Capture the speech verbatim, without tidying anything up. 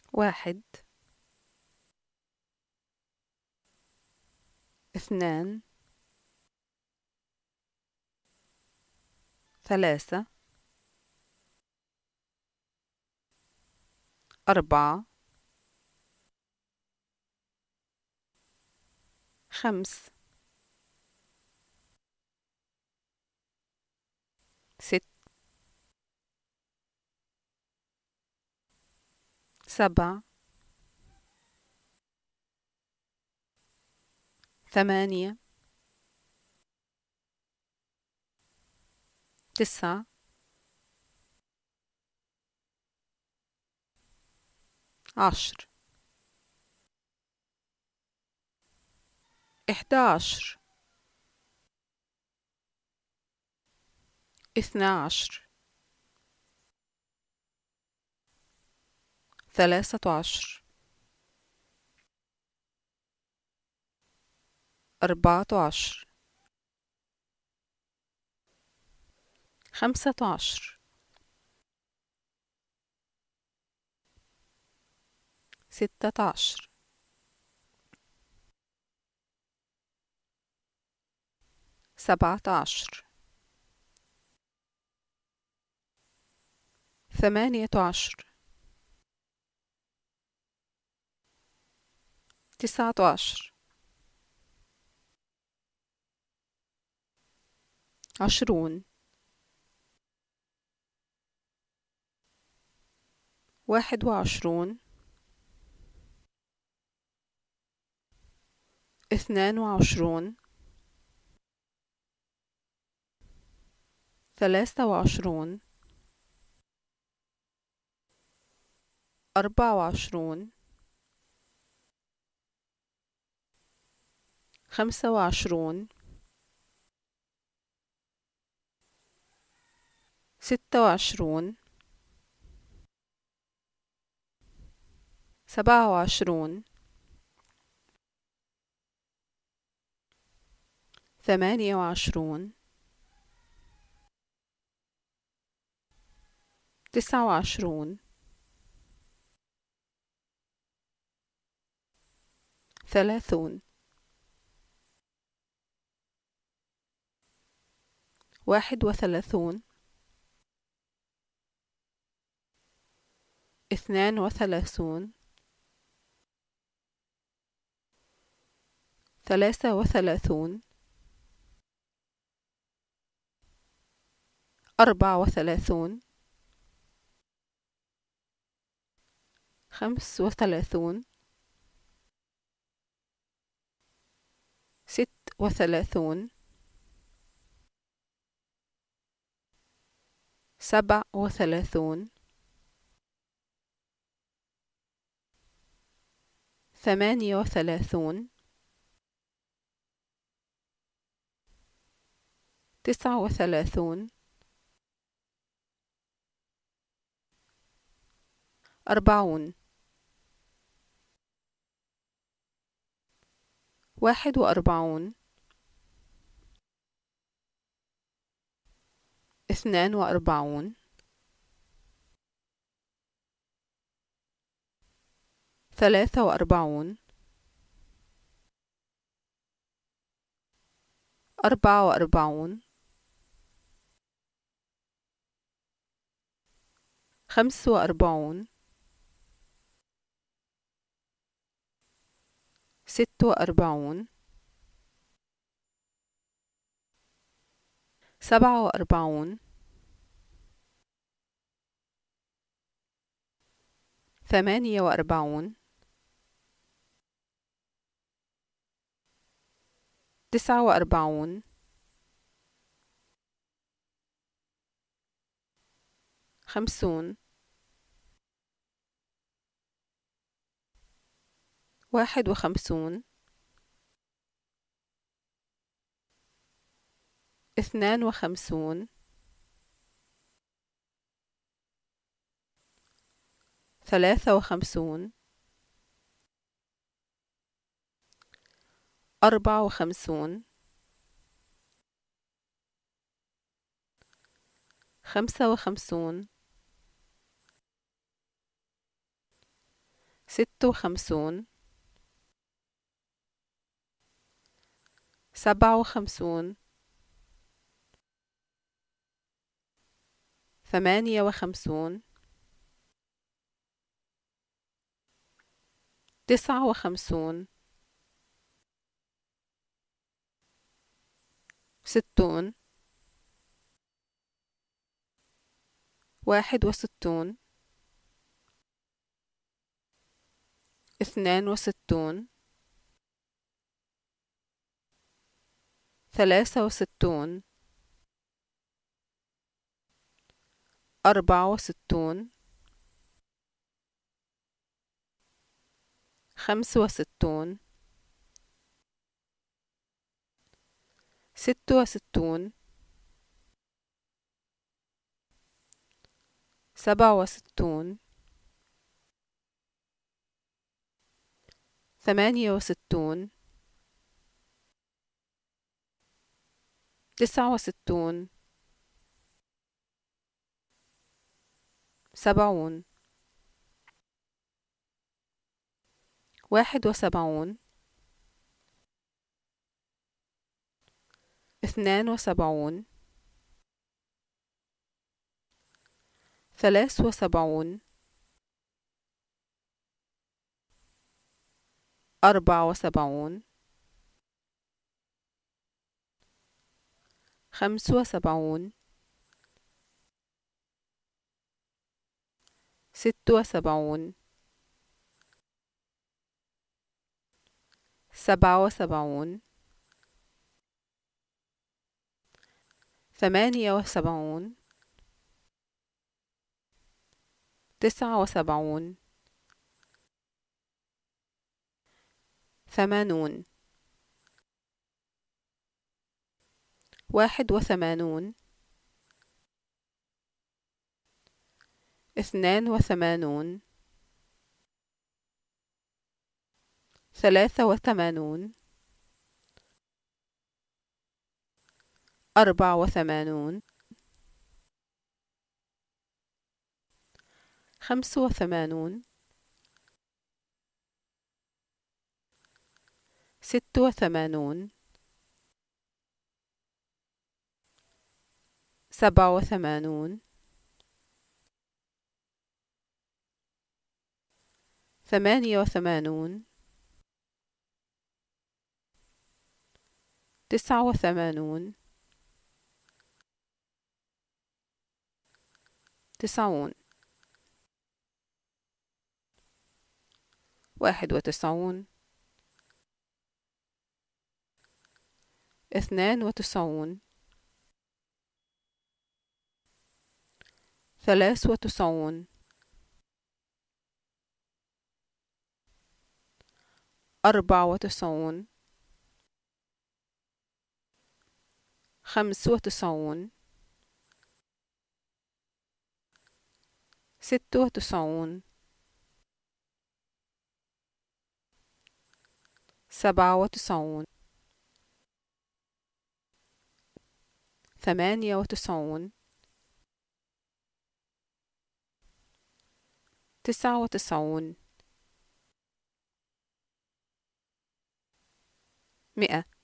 واحد، اثنان، ثلاثة، أربعة، خمس، ست، سبع، ثمانية، تسعة، عشر، إحدى عشر، اثنى عشر، ثلاثة عشر، أربعة عشر، خمسة عشر، ستة عشر، سبعة عشر، ثمانية عشر، تسعة عشر، عشرون، واحد وعشرون، اثنان وعشرون، ثلاثة وعشرون، أربعة وعشرون، خمسة وعشرون، ستة وعشرون، سبعة وعشرون، ثمانية وعشرون، تسعة وعشرون، ثلاثون، واحد وثلاثون، اثنان وثلاثون، ثلاثة وثلاثون، أربعة وثلاثون، خمس وثلاثون، ست وثلاثون، سبع وثلاثون، ثمانية وثلاثون، تسعة وثلاثون، أربعون، واحد وأربعون، اثنان وأربعون، ثلاثة وأربعون، أربعة وأربعون، خمس وأربعون، ست وأربعون، سبعة وأربعون، ثمانية وأربعون، تسعة وأربعون، خمسون، واحد وخمسون، اثنان وخمسون، ثلاثة وخمسون، أربعة وخمسون، خمسة وخمسون، ست وخمسون سبعة وخمسون ثمانية وخمسون تسعة وخمسون ستون واحد وستون اثنان وستون ثلاثة وستون أربعة وستون خمس وستون ست وستون سبع وستون ثمانية وستون تسعة وستون سبعون واحد وسبعون اثنان وسبعون ثلاث وسبعون أربع وسبعون خمس وسبعون ست وسبعون سبعة وسبعون ثمانية وسبعون تسعة وسبعون ثمانون واحد وثمانون اثنان وثمانون ثلاثة وثمانون أربع وثمانون خمس وثمانون ست وثمانون سبع وثمانون ثمانية وثمانون تسعة وثمانون تسعون واحد وتسعون اثنان وتسعون ثلاث وتسعون أربع وتسعون خمس وتسعون ست وتسعون سبعة وتسعون ثمانية وتسعون تسعة وتسعون مئة